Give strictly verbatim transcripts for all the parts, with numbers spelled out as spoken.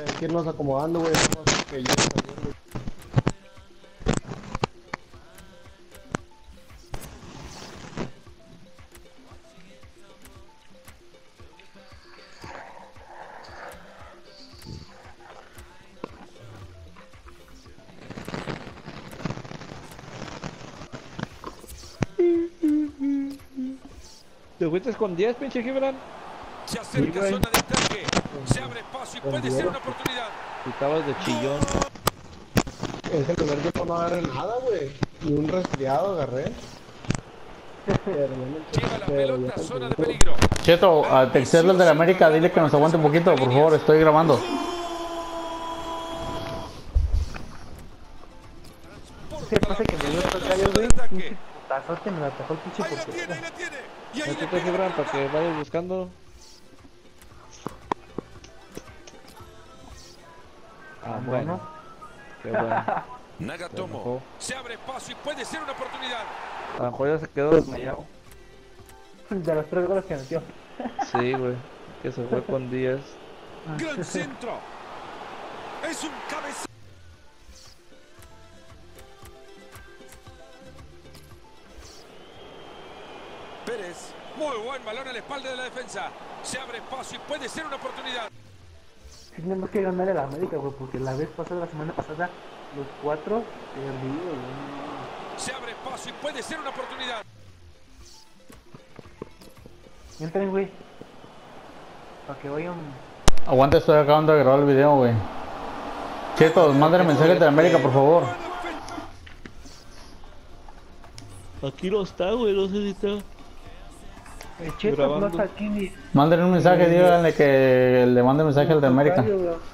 hay que irnos acomodando, güey. No sé que yo también, güey. ¿Te fuiste con diez, pinche Gibran? Se Sí, acerca güey. zona de ataque. Se abre espacio y Con puede diez. ser una oportunidad. Y estabas de chillón. Ese primer tiempo no agarré nada, güey. Ni un resfriado agarré. Pero ya me Lleva la pero ya pelota a zona de continuó. peligro. Cheto, a Texerles de la América, dile que nos aguante un poquito, por favor, estoy grabando. ¿Qué pasa que me dio otro callo, güey? Pinche putazote, me lo atajó el pinche Ahí la tiene, portero. ahí la tiene. Y ahí le Métete, pega la Gibran, para pelota. que vayas buscando. Ah, bueno. Qué bueno. Nagatomo. Se abre espacio y puede ser una oportunidad. A lo mejor ya se quedó desmayado. De los tres goles que metió. Sí, güey. Que se fue con diez. Gran centro. Es un cabezazo. Pérez. Muy buen balón a la espalda de la defensa. Se abre espacio y puede ser una oportunidad. Tenemos que ganarle a la América, güey, porque la vez pasada, la semana pasada, los cuatro perdidos, güey. Se abre espacio y puede ser una oportunidad. Entren, güey. Para que vayan. Aguanta, estoy acabando de grabar el video, güey. Cheto, mándale mensajes de la América, por favor. Aquí no está, güey. No sé si está. El Cheto no Grabando. está aquí ni. Mándale un mensaje, díganle que le mande mensaje al de América. Tocayo, güey.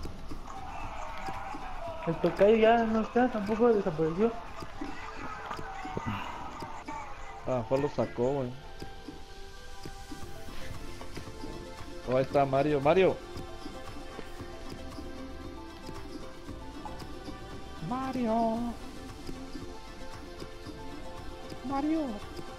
El tocayo ya no está, tampoco desapareció. A lo mejor lo sacó, güey. Oh, ahí está Mario. Mario. Mario. Mario.